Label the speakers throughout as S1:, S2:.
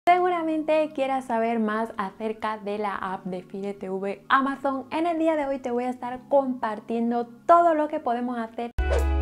S1: Seguramente quieras saber más acerca de la app de Fire TV Amazon. En el día de hoy te voy a estar compartiendo todo lo que podemos hacer.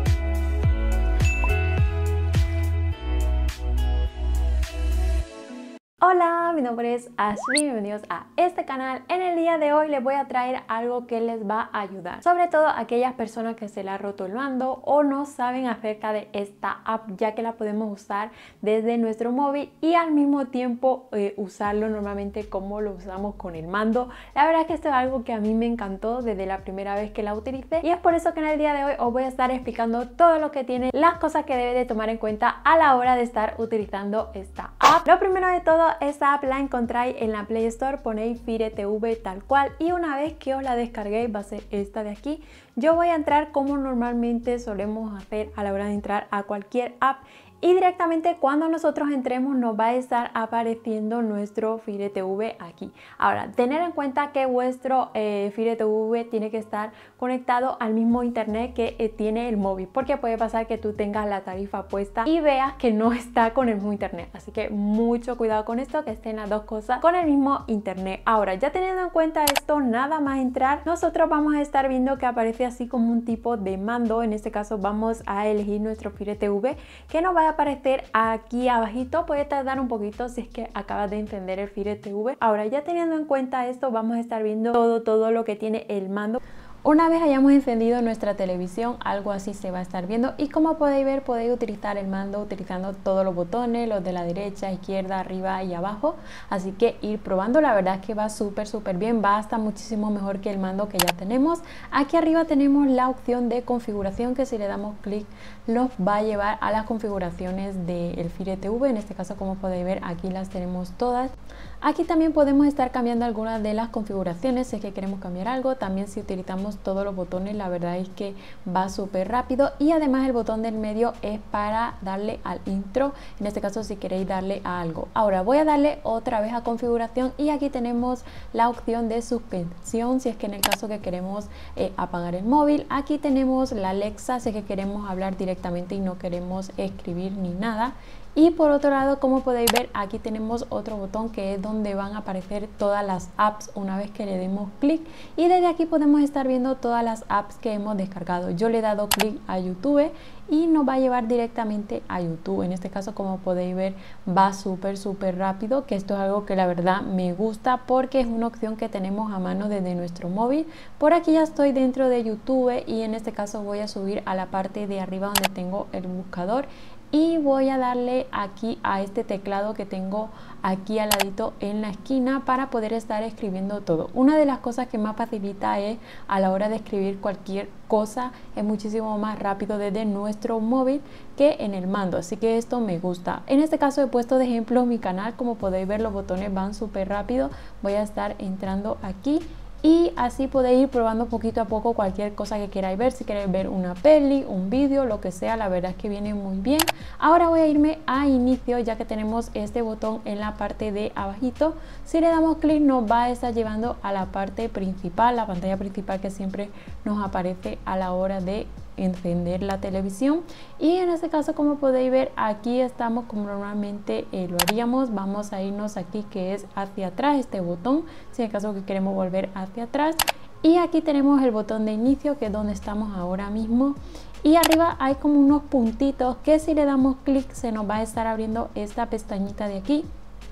S1: Hola, mi nombre es Ashley, bienvenidos a este canal. En el día de hoy les voy a traer algo que les va a ayudar, sobre todo a aquellas personas que se le ha roto el mando o no saben acerca de esta app, ya que la podemos usar desde nuestro móvil y al mismo tiempo usarlo normalmente como lo usamos con el mando. La verdad es que esto es algo que a mí me encantó desde la primera vez que la utilicé y es por eso que en el día de hoy os voy a estar explicando todo lo que tiene, las cosas que debe de tomar en cuenta a la hora de estar utilizando esta app. Lo primero de todo, esta app la encontráis en la Play Store, ponéis Fire TV tal cual y una vez que os la descarguéis, va a ser esta de aquí. Yo voy a entrar como normalmente solemos hacer a la hora de entrar a cualquier app y directamente cuando nosotros entremos nos va a estar apareciendo nuestro Fire TV aquí. Ahora, tener en cuenta que vuestro Fire TV tiene que estar conectado al mismo internet que tiene el móvil, porque puede pasar que tú tengas la tarifa puesta y veas que no está con el mismo internet. Así que mucho cuidado con esto, que estén las dos cosas con el mismo internet. Ahora, ya teniendo en cuenta esto, nada más entrar, nosotros vamos a estar viendo que aparece así como un tipo de mando. En este caso vamos a elegir nuestro Fire TV, que nos va a aparecer aquí abajito. Puede tardar un poquito si es que acabas de encender el Fire TV. Ahora, ya teniendo en cuenta esto, vamos a estar viendo todo lo que tiene el mando. Una vez hayamos encendido nuestra televisión, algo así se va a estar viendo y como podéis ver, podéis utilizar el mando utilizando todos los botones, los de la derecha, izquierda, arriba y abajo. Así que ir probando, la verdad es que va súper bien, va hasta muchísimo mejor que el mando que ya tenemos. Aquí arriba tenemos la opción de configuración, que si le damos clic nos va a llevar a las configuraciones del Fire TV. En este caso, como podéis ver, aquí las tenemos todas. Aquí también podemos estar cambiando algunas de las configuraciones si es que queremos cambiar algo. También si utilizamos todos los botones, la verdad es que va súper rápido y además el botón del medio es para darle al intro, en este caso si queréis darle a algo. Ahora voy a darle otra vez a configuración y aquí tenemos la opción de suspensión si es que en el caso que queremos apagar el móvil. Aquí tenemos la Alexa si es que queremos hablar directamente y no queremos escribir ni nada. Y por otro lado, como podéis ver, aquí tenemos otro botón que es donde van a aparecer todas las apps una vez que le demos clic, y desde aquí podemos estar viendo todas las apps que hemos descargado. Yo le he dado clic a YouTube y nos va a llevar directamente a YouTube. En este caso, como podéis ver, va súper rápido, que esto es algo que la verdad me gusta porque es una opción que tenemos a mano desde nuestro móvil. Por aquí ya estoy dentro de YouTube y en este caso voy a subir a la parte de arriba donde tengo el buscador y voy a darle aquí a este teclado que tengo aquí al ladito en la esquina para poder estar escribiendo todo. Una de las cosas que más facilita es a la hora de escribir cualquier cosa, es muchísimo más rápido desde nuestro móvil que en el mando, así que esto me gusta. En este caso he puesto de ejemplo mi canal, como podéis ver los botones van súper rápido. Voy a estar entrando aquí y así podéis ir probando poquito a poco cualquier cosa que queráis ver. Si queréis ver una peli, un vídeo, lo que sea, la verdad es que viene muy bien. Ahora voy a irme a inicio, ya que tenemos este botón en la parte de abajito. Si le damos clic nos va a estar llevando a la parte principal, la pantalla principal que siempre nos aparece a la hora de encender la televisión. Y en este caso, como podéis ver, aquí estamos como normalmente lo haríamos. Vamos a irnos aquí, que es hacia atrás, este botón, si en el caso que queremos volver hacia atrás. Y aquí tenemos el botón de inicio, que es donde estamos ahora mismo. Y arriba hay como unos puntitos que si le damos clic se nos va a estar abriendo esta pestañita de aquí.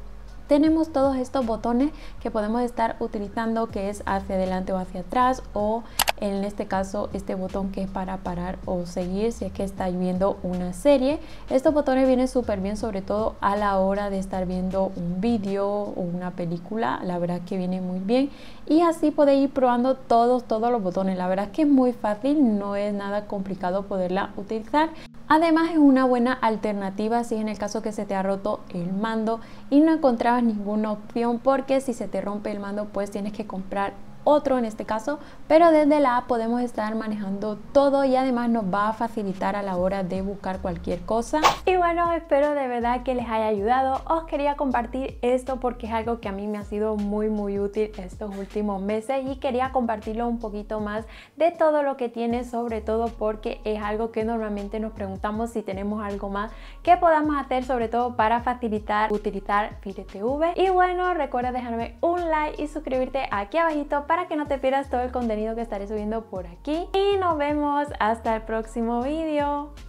S1: Tenemos todos estos botones que podemos estar utilizando, que es hacia adelante o hacia atrás, o en este caso este botón que es para parar o seguir si es que estáis viendo una serie. Estos botones vienen súper bien, sobre todo a la hora de estar viendo un vídeo o una película. La verdad que viene muy bien y así podéis ir probando todos los botones. La verdad es que es muy fácil, no es nada complicado poderla utilizar. Además es una buena alternativa si es en el caso que se te ha roto el mando y no encontrabas ninguna opción, porque si se te rompe el mando pues tienes que comprar otro en este caso, pero desde la app podemos estar manejando todo y además nos va a facilitar a la hora de buscar cualquier cosa. Y bueno, espero de verdad que les haya ayudado. Os quería compartir esto porque es algo que a mí me ha sido muy útil estos últimos meses y quería compartirlo un poquito más de todo lo que tiene, sobre todo porque es algo que normalmente nos preguntamos si tenemos algo más que podamos hacer, sobre todo para facilitar utilizar FireTV. Y bueno, recuerda dejarme un like y suscribirte aquí abajito para que no te pierdas todo el contenido que estaré subiendo por aquí. Y nos vemos hasta el próximo vídeo.